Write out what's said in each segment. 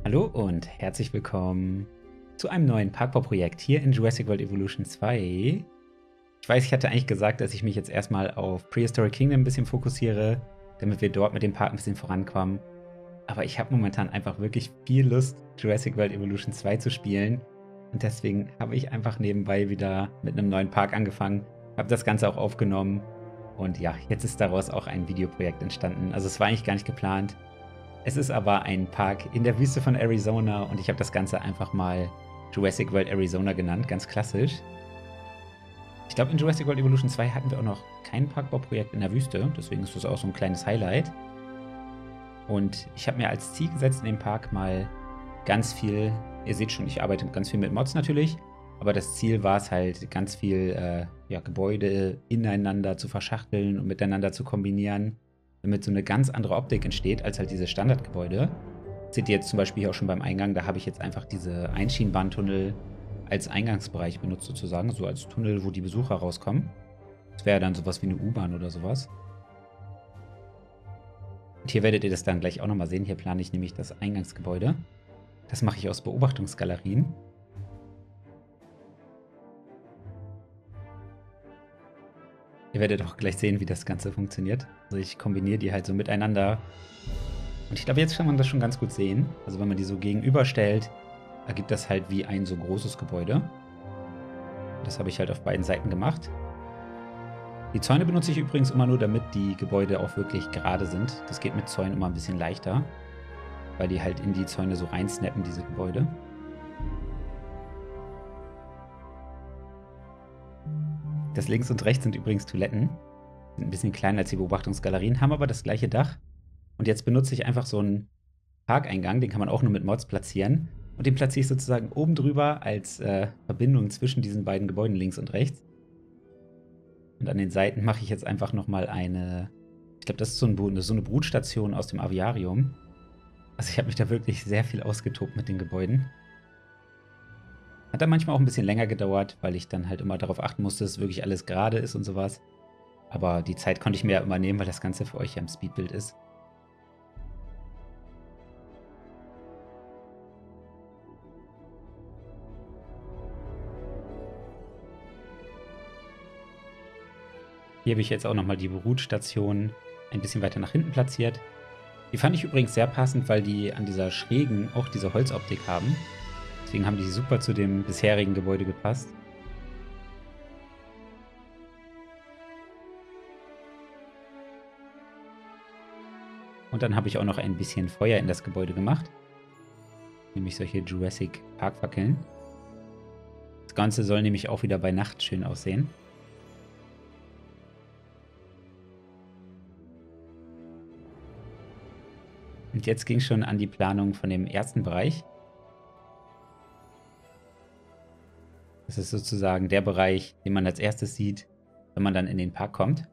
Hallo und herzlich willkommen zu einem neuen Parkbauprojekt hier in Jurassic World Evolution 2. Ich weiß, ich hatte eigentlich gesagt, dass ich mich jetzt erstmal auf Prehistoric Kingdom ein bisschen fokussiere, damit wir dort mit dem Park ein bisschen vorankommen. Aber ich habe momentan einfach wirklich viel Lust, Jurassic World Evolution 2 zu spielen. Und deswegen habe ich einfach nebenbei wieder mit einem neuen Park angefangen, habe das Ganze auch aufgenommen. Und ja, jetzt ist daraus auch ein Videoprojekt entstanden. Also es war eigentlich gar nicht geplant. Es ist aber ein Park in der Wüste von Arizona und ich habe das Ganze einfach mal Jurassic World Arizona genannt, ganz klassisch. Ich glaube, in Jurassic World Evolution 2 hatten wir auch noch kein Parkbauprojekt in der Wüste, deswegen ist das auch so ein kleines Highlight. Und ich habe mir als Ziel gesetzt, in dem Park mal ganz viel, ihr seht schon, ich arbeite ganz viel mit Mods natürlich, aber das Ziel war es halt, ganz viel Gebäude ineinander zu verschachteln und miteinander zu kombinieren, damit so eine ganz andere Optik entsteht, als halt diese Standardgebäude. Seht ihr jetzt zum Beispiel hier auch schon beim Eingang, da habe ich jetzt einfach diese Einschienenbahntunnel als Eingangsbereich benutzt sozusagen, so als Tunnel, wo die Besucher rauskommen. Das wäre dann sowas wie eine U-Bahn oder sowas. Und hier werdet ihr das dann gleich auch nochmal sehen. Hier plane ich nämlich das Eingangsgebäude. Das mache ich aus Beobachtungsgalerien. Ihr werdet auch gleich sehen, wie das Ganze funktioniert. Also ich kombiniere die halt so miteinander. Und ich glaube, jetzt kann man das schon ganz gut sehen. Also wenn man die so gegenüberstellt, ergibt das halt wie ein so großes Gebäude. Das habe ich halt auf beiden Seiten gemacht. Die Zäune benutze ich übrigens immer nur, damit die Gebäude auch wirklich gerade sind. Das geht mit Zäunen immer ein bisschen leichter, weil die halt in die Zäune so reinsnappen, diese Gebäude. Das links und rechts sind übrigens Toiletten. Sind ein bisschen kleiner als die Beobachtungsgalerien, haben aber das gleiche Dach. Und jetzt benutze ich einfach so einen Parkeingang, den kann man auch nur mit Mods platzieren. Und den platziere ich sozusagen oben drüber als Verbindung zwischen diesen beiden Gebäuden links und rechts. Und an den Seiten mache ich jetzt einfach nochmal ich glaube, das ist so eine Brutstation aus dem Aviarium. Also ich habe mich da wirklich sehr viel ausgetobt mit den Gebäuden. Hat dann manchmal auch ein bisschen länger gedauert, weil ich dann halt immer darauf achten musste, dass wirklich alles gerade ist und sowas. Aber die Zeit konnte ich mir ja immer nehmen, weil das Ganze für euch ja im Speedbild ist. Hier habe ich jetzt auch nochmal die Brutstation ein bisschen weiter nach hinten platziert. Die fand ich übrigens sehr passend, weil die an dieser schrägen auch diese Holzoptik haben. Deswegen haben die super zu dem bisherigen Gebäude gepasst. Und dann habe ich auch noch ein bisschen Feuer in das Gebäude gemacht. Nämlich solche Jurassic Park Fackeln. Das Ganze soll nämlich auch wieder bei Nacht schön aussehen. Und jetzt ging es schon an die Planung von dem ersten Bereich. Das ist sozusagen der Bereich, den man als erstes sieht, wenn man dann in den Park kommt.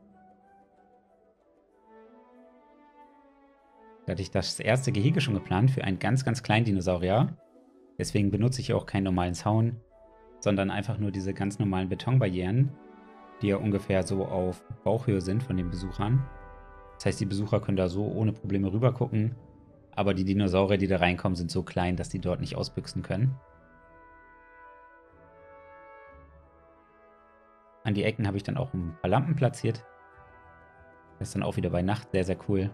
Da hatte ich das erste Gehege schon geplant für einen ganz, ganz kleinen Dinosaurier. Deswegen benutze ich auch keinen normalen Zaun, sondern einfach nur diese ganz normalen Betonbarrieren, die ja ungefähr so auf Bauchhöhe sind von den Besuchern. Das heißt, die Besucher können da so ohne Probleme rüber gucken, aber die Dinosaurier, die da reinkommen, sind so klein, dass die dort nicht ausbüchsen können. An die Ecken habe ich dann auch ein paar Lampen platziert. Das ist dann auch wieder bei Nacht sehr, sehr cool.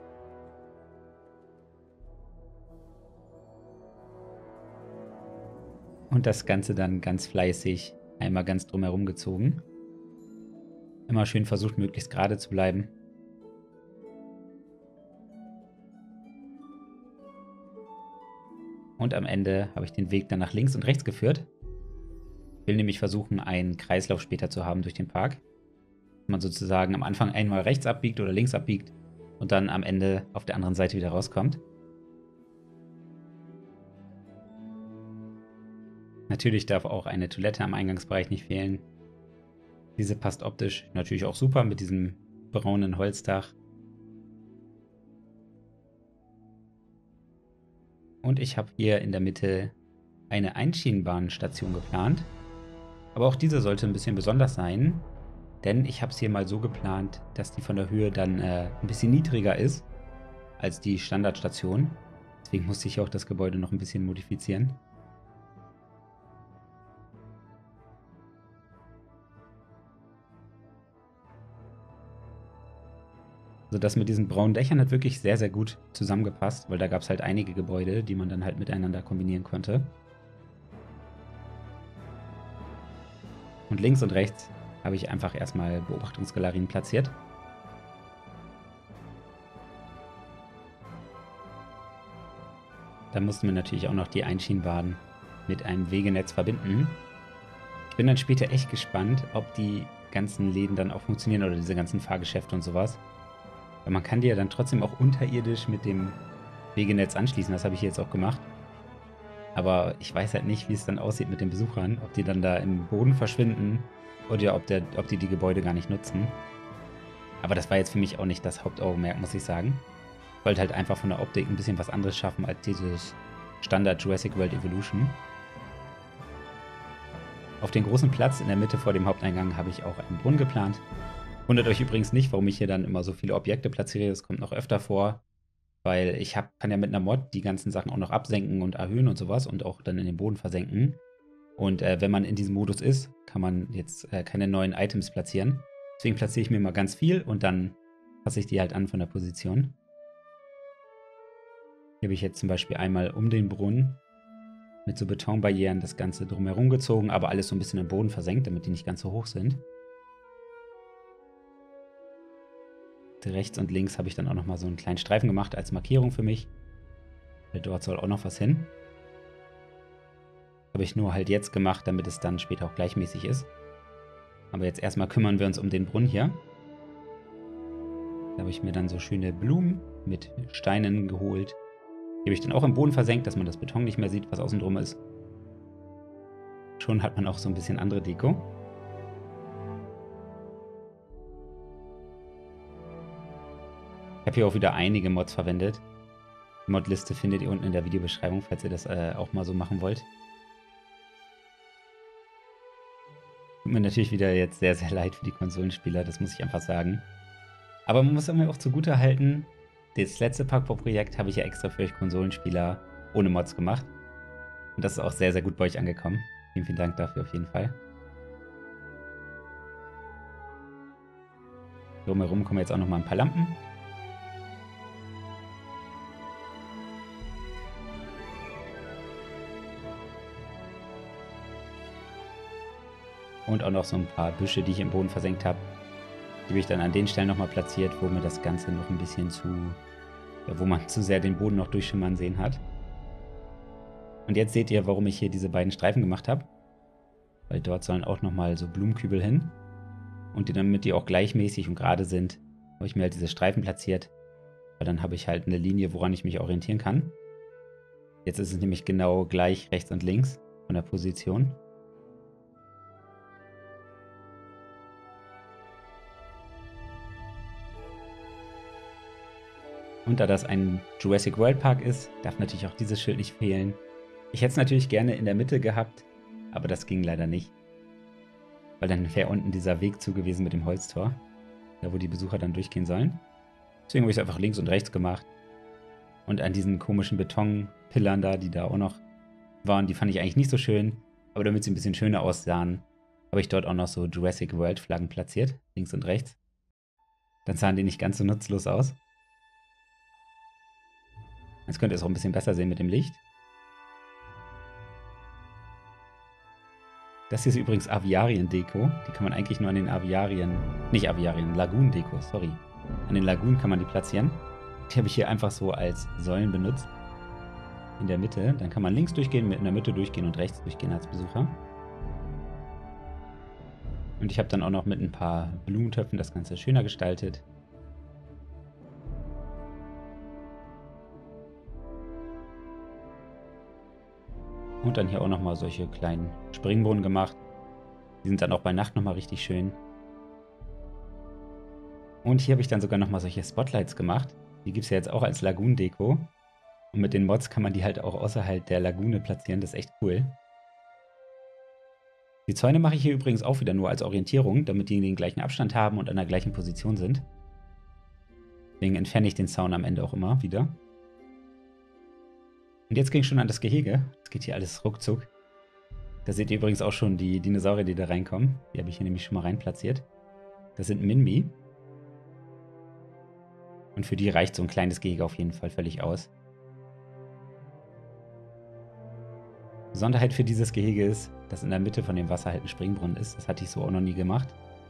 Und das Ganze dann ganz fleißig einmal ganz drumherum gezogen. Immer schön versucht, möglichst gerade zu bleiben. Und am Ende habe ich den Weg dann nach links und rechts geführt. Ich will nämlich versuchen, einen Kreislauf später zu haben durch den Park. Dass man sozusagen am Anfang einmal rechts abbiegt oder links abbiegt und dann am Ende auf der anderen Seite wieder rauskommt. Natürlich darf auch eine Toilette am Eingangsbereich nicht fehlen. Diese passt optisch natürlich auch super mit diesem braunen Holzdach. Und ich habe hier in der Mitte eine Einschienenbahnstation geplant. Aber auch diese sollte ein bisschen besonders sein, denn ich habe es hier mal so geplant, dass die von der Höhe dann ein bisschen niedriger ist als die Standardstation. Deswegen musste ich auch das Gebäude noch ein bisschen modifizieren. Also das mit diesen braunen Dächern hat wirklich sehr, sehr gut zusammengepasst, weil da gab es halt einige Gebäude, die man dann halt miteinander kombinieren konnte. Und links und rechts habe ich einfach erstmal Beobachtungsgalerien platziert. Da mussten wir natürlich auch noch die Einschienenbahn mit einem Wegenetz verbinden. Ich bin dann später echt gespannt, ob die ganzen Läden dann auch funktionieren oder diese ganzen Fahrgeschäfte und sowas. Weil man kann die ja dann trotzdem auch unterirdisch mit dem Wegenetz anschließen. Das habe ich jetzt auch gemacht. Aber ich weiß halt nicht, wie es dann aussieht mit den Besuchern. Ob die dann da im Boden verschwinden oder ob die Gebäude gar nicht nutzen. Aber das war jetzt für mich auch nicht das Hauptaugenmerk, muss ich sagen. Ich wollte halt einfach von der Optik ein bisschen was anderes schaffen als dieses Standard Jurassic World Evolution. Auf den großen Platz in der Mitte vor dem Haupteingang habe ich auch einen Brunnen geplant. Wundert euch übrigens nicht, warum ich hier dann immer so viele Objekte platziere. Das kommt noch öfter vor, weil ich kann ja mit einer Mod die ganzen Sachen auch noch absenken und erhöhen und sowas und auch dann in den Boden versenken. Und wenn man in diesem Modus ist, kann man jetzt keine neuen Items platzieren. Deswegen platziere ich mir mal ganz viel und dann passe ich die halt an von der Position. Hier habe ich jetzt zum Beispiel einmal um den Brunnen mit so Betonbarrieren das Ganze drumherum gezogen, aber alles so ein bisschen im Boden versenkt, damit die nicht ganz so hoch sind. Rechts und links habe ich dann auch nochmal so einen kleinen Streifen gemacht als Markierung für mich. Weil dort soll auch noch was hin. Habe ich nur halt jetzt gemacht, damit es dann später auch gleichmäßig ist. Aber jetzt erstmal kümmern wir uns um den Brunnen hier. Da habe ich mir dann so schöne Blumen mit Steinen geholt. Die habe ich dann auch im Boden versenkt, dass man das Beton nicht mehr sieht, was außen drum ist. Schon hat man auch so ein bisschen andere Deko. Ich habe hier auch wieder einige Mods verwendet. Die Modliste findet ihr unten in der Videobeschreibung, falls ihr das auch mal so machen wollt. Tut mir natürlich wieder jetzt sehr, sehr leid für die Konsolenspieler, das muss ich einfach sagen. Aber man muss mir auch zugute halten, das letzte Packpop-Projekt habe ich ja extra für euch Konsolenspieler ohne Mods gemacht. Und das ist auch sehr, sehr gut bei euch angekommen. Vielen, vielen Dank dafür auf jeden Fall. Drumherum kommen jetzt auch nochmal ein paar Lampen. Und auch noch so ein paar Büsche, die ich im Boden versenkt habe. Die habe ich dann an den Stellen nochmal platziert, wo mir das Ganze noch ein bisschen wo man zu sehr den Boden noch durchschimmern sehen hat. Und jetzt seht ihr, warum ich hier diese beiden Streifen gemacht habe. Weil dort sollen auch nochmal so Blumenkübel hin. Und damit die auch gleichmäßig und gerade sind, habe ich mir halt diese Streifen platziert. Weil dann habe ich halt eine Linie, woran ich mich orientieren kann. Jetzt ist es nämlich genau gleich rechts und links von der Position. Und da das ein Jurassic World Park ist, darf natürlich auch dieses Schild nicht fehlen. Ich hätte es natürlich gerne in der Mitte gehabt, aber das ging leider nicht. Weil dann wäre unten dieser Weg zu gewesen mit dem Holztor, da wo die Besucher dann durchgehen sollen. Deswegen habe ich es einfach links und rechts gemacht. Und an diesen komischen Betonpillern da, die da auch noch waren, die fand ich eigentlich nicht so schön. Aber damit sie ein bisschen schöner aussahen, habe ich dort auch noch so Jurassic World Flaggen platziert, links und rechts. Dann sahen die nicht ganz so nutzlos aus. Jetzt könnt ihr es auch ein bisschen besser sehen mit dem Licht. Das hier ist übrigens Aviarien-Deko. Die kann man eigentlich nur an den Lagunen-Deko, sorry. An den Lagunen kann man die platzieren. Die habe ich hier einfach so als Säulen benutzt. In der Mitte. Dann kann man links durchgehen, in der Mitte durchgehen und rechts durchgehen als Besucher. Und ich habe dann auch noch mit ein paar Blumentöpfen das Ganze schöner gestaltet. Und dann hier auch nochmal solche kleinen Springbrunnen gemacht. Die sind dann auch bei Nacht nochmal richtig schön. Und hier habe ich dann sogar nochmal solche Spotlights gemacht. Die gibt es ja jetzt auch als Lagunendeko. Und mit den Mods kann man die halt auch außerhalb der Lagune platzieren. Das ist echt cool. Die Zäune mache ich hier übrigens auch wieder nur als Orientierung, damit die den gleichen Abstand haben und an der gleichen Position sind. Deswegen entferne ich den Zaun am Ende auch immer wieder. Und jetzt ging es schon an das Gehege. Das geht hier alles ruckzuck. Da seht ihr übrigens auch schon die Dinosaurier, die da reinkommen. Die habe ich hier nämlich schon mal rein platziert. Das sind Minmi. Und für die reicht so ein kleines Gehege auf jeden Fall völlig aus. Besonderheit für dieses Gehege ist, dass in der Mitte von dem Wasser halt ein Springbrunnen ist. Das hatte ich so auch noch nie gemacht.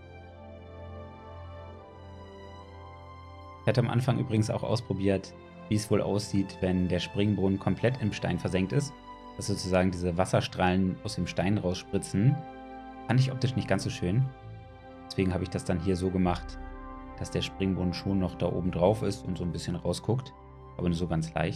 Ich hatte am Anfang übrigens auch ausprobiert, wie es wohl aussieht, wenn der Springbrunnen komplett im Stein versenkt ist. Dass sozusagen diese Wasserstrahlen aus dem Stein rausspritzen. Fand ich optisch nicht ganz so schön. Deswegen habe ich das dann hier so gemacht, dass der Springbrunnen schon noch da oben drauf ist und so ein bisschen rausguckt. Aber nur so ganz leicht.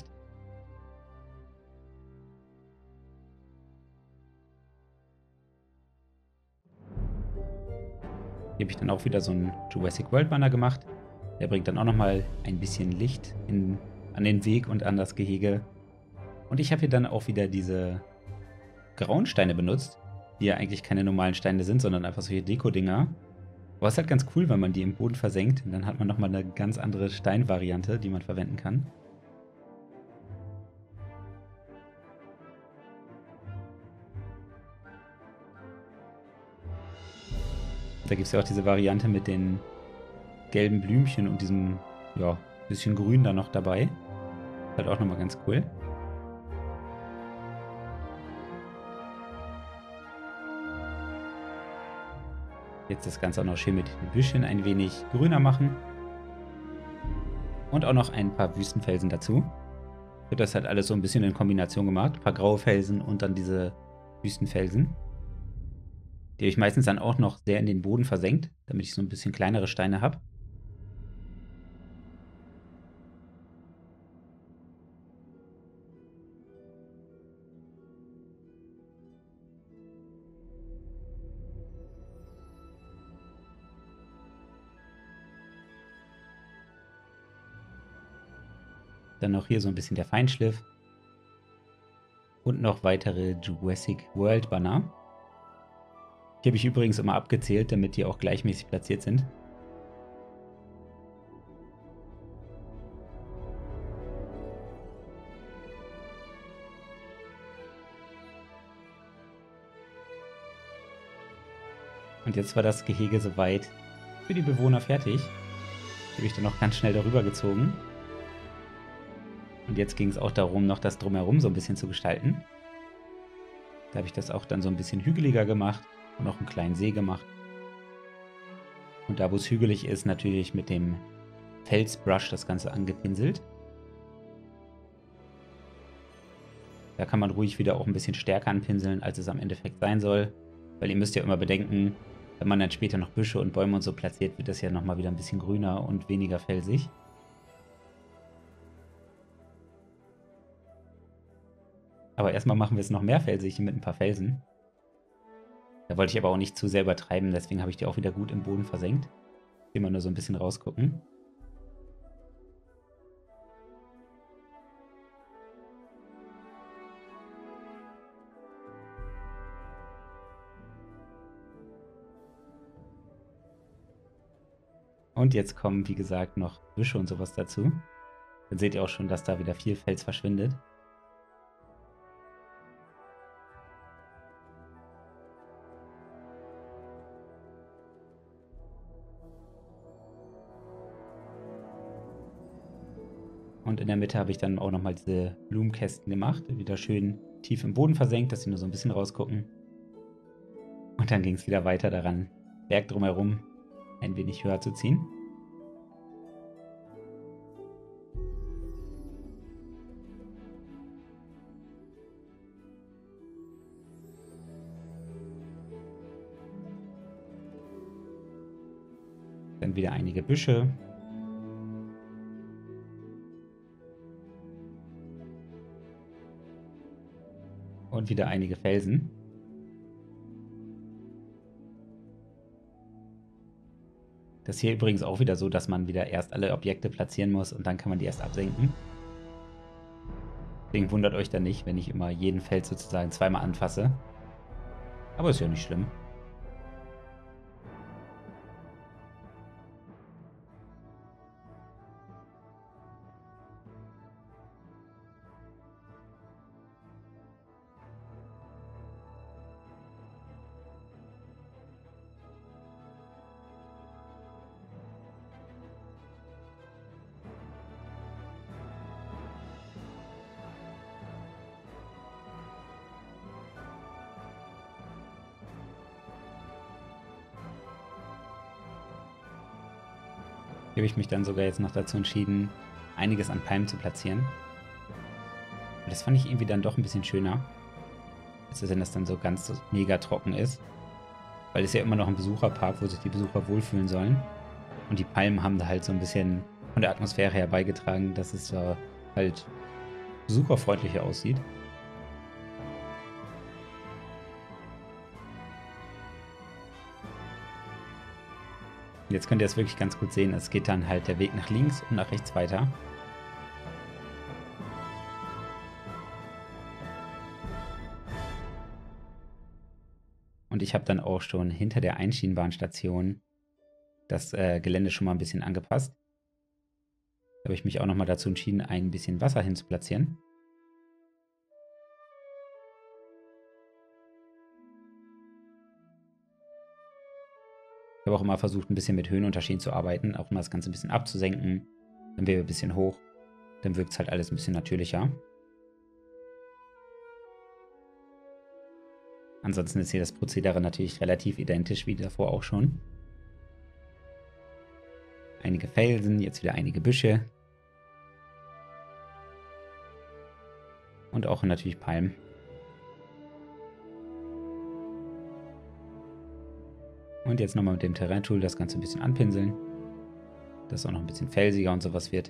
Hier habe ich dann auch wieder so einen Jurassic World Banner gemacht. Der bringt dann auch nochmal ein bisschen Licht an den Weg und an das Gehege. Und ich habe hier dann auch wieder diese grauen Steine benutzt, die ja eigentlich keine normalen Steine sind, sondern einfach solche Deko-Dinger. Aber es ist halt ganz cool, wenn man die im Boden versenkt. Und dann hat man nochmal eine ganz andere Steinvariante, die man verwenden kann. Da gibt es ja auch diese Variante mit den gelben Blümchen und diesem, ja, bisschen Grün da noch dabei. Halt auch nochmal ganz cool. Jetzt das Ganze auch noch schön mit den Büscheln ein wenig grüner machen. Und auch noch ein paar Wüstenfelsen dazu. Wird das halt alles so ein bisschen in Kombination gemacht. Ein paar graue Felsen und dann diese Wüstenfelsen. Die habe ich meistens dann auch noch sehr in den Boden versenkt, damit ich so ein bisschen kleinere Steine habe. Dann noch hier so ein bisschen der Feinschliff. Und noch weitere Jurassic World Banner. Die habe ich übrigens immer abgezählt, damit die auch gleichmäßig platziert sind. Und jetzt war das Gehege soweit für die Bewohner fertig. Die habe ich dann noch ganz schnell darüber gezogen. Und jetzt ging es auch darum, noch das Drumherum so ein bisschen zu gestalten. Da habe ich das auch dann so ein bisschen hügeliger gemacht und noch einen kleinen See gemacht. Und da, wo es hügelig ist, natürlich mit dem Felsbrush das Ganze angepinselt. Da kann man ruhig wieder auch ein bisschen stärker anpinseln, als es am Endeffekt sein soll. Weil ihr müsst ja immer bedenken, wenn man dann später noch Büsche und Bäume und so platziert, wird das ja nochmal wieder ein bisschen grüner und weniger felsig. Aber erstmal machen wir es noch mehr felsig mit ein paar Felsen. Da wollte ich aber auch nicht zu sehr übertreiben, deswegen habe ich die auch wieder gut im Boden versenkt. Immer nur so ein bisschen rausgucken. Und jetzt kommen, wie gesagt, noch Büsche und sowas dazu. Dann seht ihr auch schon, dass da wieder viel Fels verschwindet. Und in der Mitte habe ich dann auch nochmal diese Blumenkästen gemacht. Wieder schön tief im Boden versenkt, dass sie nur so ein bisschen rausgucken. Und dann ging es wieder weiter daran, Berg drumherum ein wenig höher zu ziehen. Dann wieder einige Büsche. Und wieder einige Felsen. Das ist hier übrigens auch wieder so, dass man wieder erst alle Objekte platzieren muss und dann kann man die erst absenken. Deswegen wundert euch dann nicht, wenn ich immer jeden Fels sozusagen zweimal anfasse. Aber ist ja nicht schlimm. Hier habe ich mich dann sogar jetzt noch dazu entschieden, einiges an Palmen zu platzieren. Und das fand ich irgendwie dann doch ein bisschen schöner, als wenn das dann so ganz mega trocken ist. Weil es ja immer noch ein Besucherpark, wo sich die Besucher wohlfühlen sollen. Und die Palmen haben da halt so ein bisschen von der Atmosphäre her beigetragen, dass es halt besucherfreundlicher aussieht. Jetzt könnt ihr es wirklich ganz gut sehen. Es geht dann halt der Weg nach links und nach rechts weiter. Und ich habe dann auch schon hinter der Einschienenbahnstation das Gelände schon mal ein bisschen angepasst. Da habe ich mich auch nochmal dazu entschieden, ein bisschen Wasser hinzuplatzieren. Ich habe auch immer versucht, ein bisschen mit Höhenunterschieden zu arbeiten, auch mal das Ganze ein bisschen abzusenken. Dann wäre ein bisschen hoch. Dann wirkt es halt alles ein bisschen natürlicher. Ansonsten ist hier das Prozedere natürlich relativ identisch wie davor auch schon. Einige Felsen, jetzt wieder einige Büsche. Und auch natürlich Palmen. Und jetzt nochmal mit dem Terrain-Tool das Ganze ein bisschen anpinseln. Dass es auch noch ein bisschen felsiger und sowas wird.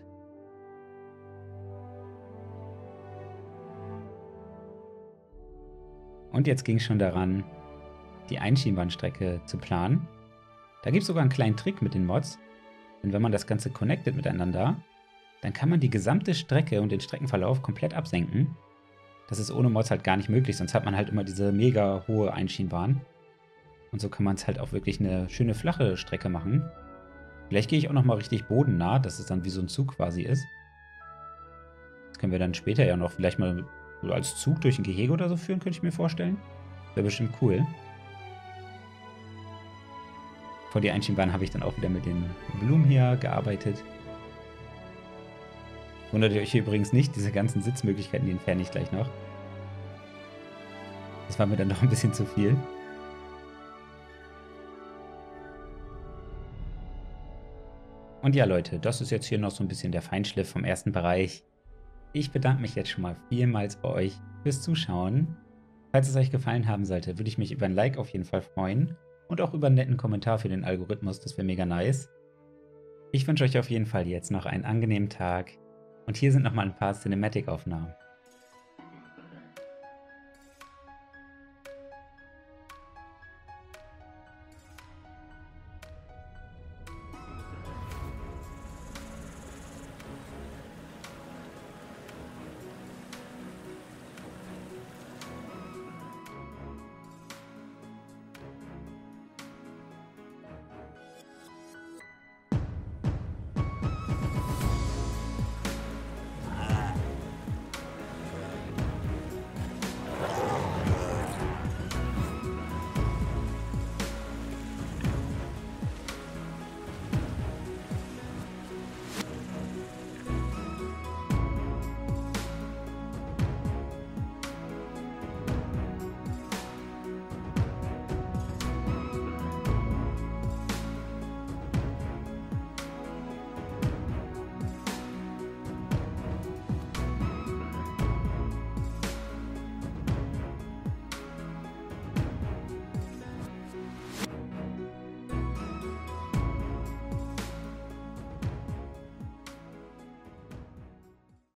Und jetzt ging es schon daran, die Einschienenbahnstrecke zu planen. Da gibt es sogar einen kleinen Trick mit den Mods. Denn wenn man das Ganze connectet miteinander, dann kann man die gesamte Strecke und den Streckenverlauf komplett absenken. Das ist ohne Mods halt gar nicht möglich, sonst hat man halt immer diese mega hohe Einschienenbahn. Und so kann man es halt auch wirklich eine schöne flache Strecke machen. Vielleicht gehe ich auch nochmal richtig bodennah, dass es dann wie so ein Zug quasi ist. Das können wir dann später ja noch vielleicht mal so als Zug durch ein Gehege oder so führen, könnte ich mir vorstellen. Wäre bestimmt cool. Vor die Einschienenbahn habe ich dann auch wieder mit den Blumen hier gearbeitet. Wundert ihr euch hier übrigens nicht, diese ganzen Sitzmöglichkeiten, die entferne ich gleich noch. Das war mir dann doch ein bisschen zu viel. Und ja, Leute, das ist jetzt hier noch so ein bisschen der Feinschliff vom ersten Bereich. Ich bedanke mich jetzt schon mal vielmals bei euch fürs Zuschauen. Falls es euch gefallen haben sollte, würde ich mich über ein Like auf jeden Fall freuen. Und auch über einen netten Kommentar für den Algorithmus, das wäre mega nice. Ich wünsche euch auf jeden Fall jetzt noch einen angenehmen Tag. Und hier sind nochmal ein paar Cinematic-Aufnahmen.